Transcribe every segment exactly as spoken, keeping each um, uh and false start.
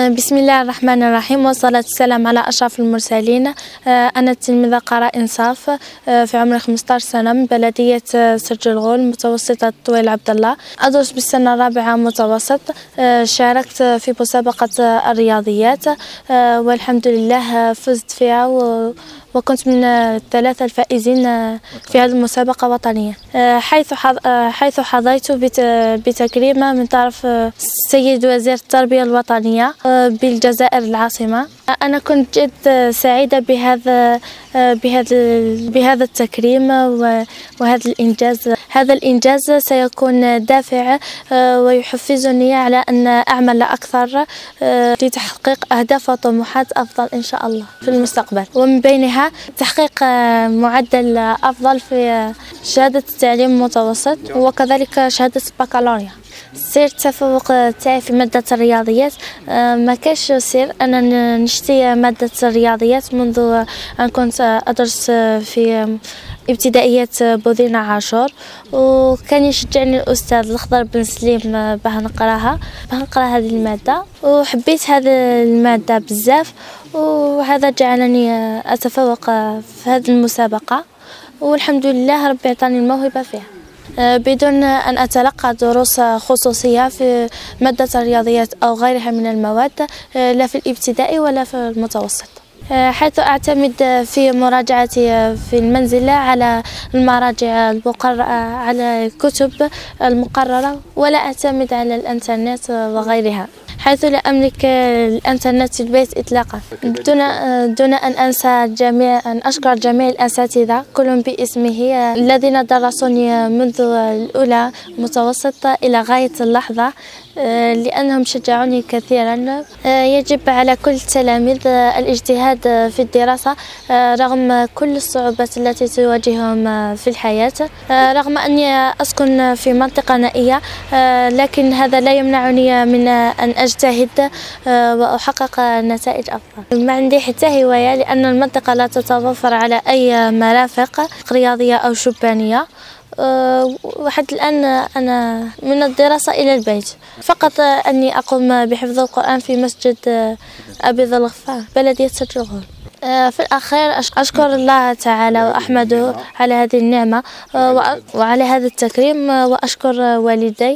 بسم الله الرحمن الرحيم، والصلاة والسلام على أشرف المرسلين. أنا التلميذة قراء إنصاف في عمري خمسة عشر سنة من بلدية سرجلغول متوسطة طويل عبد الله. أدرس بالسنة الرابعة متوسط. شاركت في مسابقة الرياضيات والحمد لله فزت فيها وكنت من الثلاثة الفائزين في هذه المسابقة الوطنية، حيث حيث حظيت بتكريم من طرف السيد وزير التربية الوطنية بالجزائر العاصمة. أنا كنت جد سعيدة بهذا بهذا بهذا التكريم وهذا الإنجاز. هذا الإنجاز سيكون دافع ويحفزني على أن أعمل أكثر لتحقيق أهداف وطموحات أفضل إن شاء الله في المستقبل، ومن بينها تحقيق معدل أفضل في شهادة التعليم المتوسط وكذلك شهادة البكالوريا. سير التفوق تاعي في مادة الرياضيات ما كاش سير، أنا نشتي مادة الرياضيات منذ أن كنت أدرس في ابتدائية بوذينة عاشور، وكان يشجعني الأستاذ الخضر بن سليم باه نقراها باه نقرا هذه المادة، وحبيت هذه المادة بزاف، وهذا جعلني أتفوق في هذه المسابقة، والحمد لله ربي عطاني الموهبة فيها بدون أن أتلقى دروس خصوصية في مادة الرياضيات أو غيرها من المواد، لا في الابتدائي ولا في المتوسط، حيث أعتمد في مراجعتي في المنزل على المراجع المقررة على الكتب المقررة، ولا أعتمد على الإنترنت وغيرها، حيث لا أملك الإنترنت في البيت إطلاقا. دون دون أن أنسى جميع أن أشكر جميع الأساتذة كلهم باسمه الذين درسوني منذ الأولى متوسطة إلى غاية اللحظة، لأنهم شجعوني كثيرا. يجب على كل التلاميذ الاجتهاد في الدراسة رغم كل الصعوبات التي تواجههم في الحياة. رغم أني أسكن في منطقة نائية، لكن هذا لا يمنعني من أن أجتهد وأحقق نتائج أفضل. ما عندي حتى هواية، لأن المنطقة لا تتوفر على أي مرافق رياضية أو شبانية، وحد الآن أنا من الدراسة إلى البيت، فقط أني أقوم بحفظ القرآن في مسجد أبي ذر الغفار بلدية سرجلغول. في الأخير أشكر الله تعالى وأحمده على هذه النعمة وعلى هذا التكريم، وأشكر والدي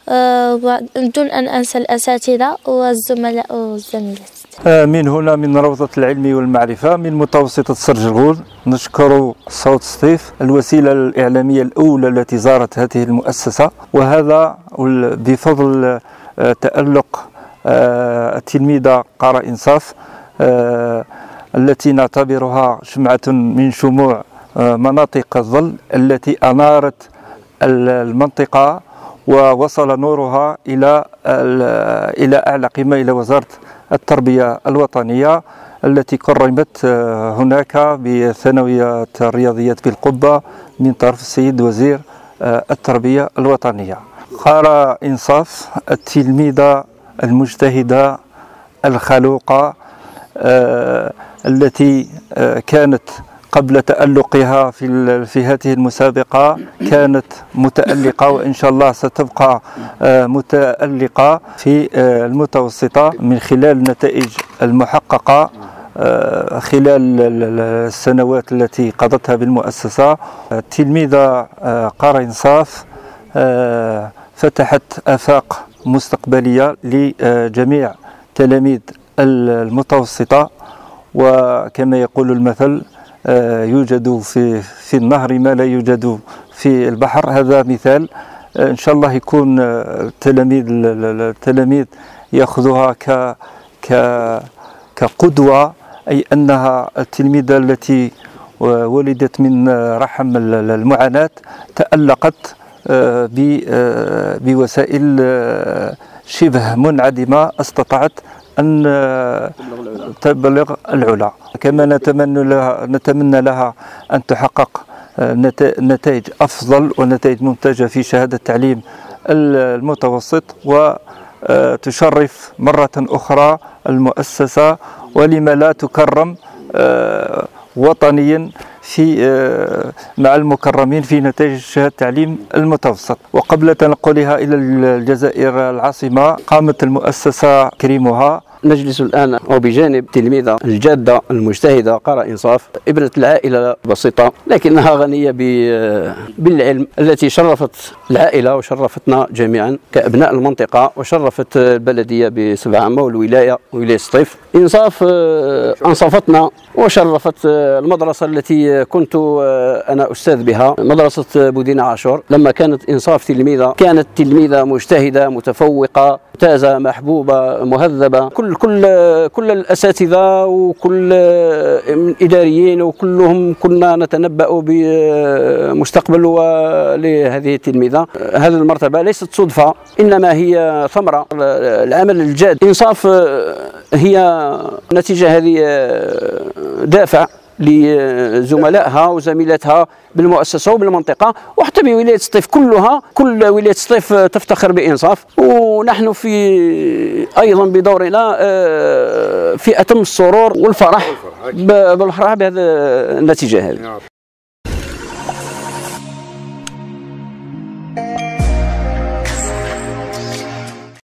دون أن أنسى الأساتذة والزملاء والزميلات. من هنا من روضة العلم والمعرفة من متوسطة سرجلغول نشكر صوت سطيف الوسيلة الإعلامية الأولى التي زارت هذه المؤسسة، وهذا بفضل تألق التلميذة قراء إنصاف التي نعتبرها شمعة من شموع مناطق الظل التي أنارت المنطقة ووصل نورها إلى إلى أعلى قمة، إلى وزارة التربية الوطنية التي كرمت هناك بثانوية الرياضيات بالقبة من طرف السيد وزير التربية الوطنية. قراء إنصاف التلميذة المجتهدة الخلوقة التي كانت قبل تألقها في في هذه المسابقة كانت متألقة، وإن شاء الله ستبقى متألقة في المتوسطة من خلال النتائج المحققة خلال السنوات التي قضتها بالمؤسسة. التلميذة قراء إنصاف فتحت آفاق مستقبلية لجميع تلاميذ المتوسطة، وكما يقول المثل يوجد في في النهر ما لا يوجد في البحر. هذا مثال ان شاء الله يكون التلاميذ التلاميذ ياخذوها ك ك كقدوه، اي انها التلميذه التي ولدت من رحم المعاناه تألقت بوسائل شبه منعدمه، استطاعت أن تبلغ العلا. كما نتمنى لها نتمنى لها أن تحقق نتائج أفضل ونتائج ممتازة في شهادة التعليم المتوسط، وتشرف مرة أخرى المؤسسة، ولما لا تكرم وطنيا في مع المكرمين في نتائج شهادة التعليم المتوسط. وقبل تنقلها إلى الجزائر العاصمة قامت المؤسسة تكريمها نجلس الآن وبجانب تلميذة الجادة المجتهدة قرأ إنصاف، ابنة العائلة بسيطة لكنها غنية بالعلم، التي شرفت العائلة وشرفتنا جميعا كأبناء المنطقة، وشرفت البلدية بصفة عامة والولاية ولاية سطيف. إنصاف أنصفتنا وشرفت المدرسة التي كنت أنا أستاذ بها، مدرسة بودين عاشور. لما كانت إنصاف تلميذة كانت تلميذة مجتهدة متفوقة ممتازة محبوبة مهذبة. كل كل كل الأساتذة وكل الإداريين وكلهم كنا نتنبأ بمستقبل لهذه التلميذة. هذه المرتبة ليست صدفة، إنما هي ثمرة العمل الجاد. إنصاف هي نتيجة هذه دافع لزملائها وزميلاتها بالمؤسسة وبالمنطقة وحتى بولاية سطيف كلها. كل ولاية سطيف تفتخر بإنصاف، ونحن في أيضا بدورنا في أتم السرور والفرح بالفرح بهذه النتيجة هذه.